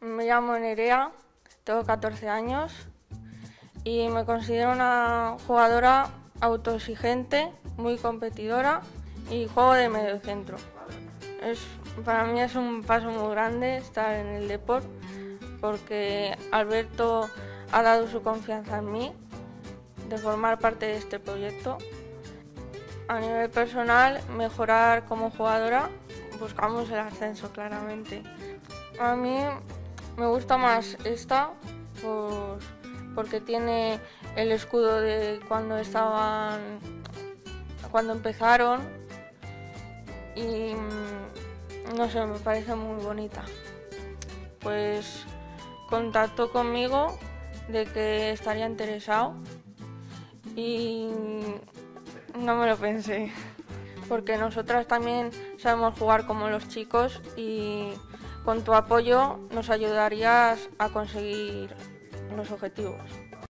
Me llamo Nerea, tengo 14 años y me considero una jugadora autoexigente, muy competidora y juego de mediocentro. Para mí es un paso muy grande estar en el deporte porque Alberto ha dado su confianza en mí de formar parte de este proyecto. A nivel personal, mejorar como jugadora, buscamos el ascenso claramente. A mí me gusta más esta porque tiene el escudo de cuando empezaron y no sé, me parece muy bonita. Pues contactó conmigo de que estaría interesado y no me lo pensé, porque nosotras también sabemos jugar como los chicos y con tu apoyo nos ayudarías a conseguir los objetivos.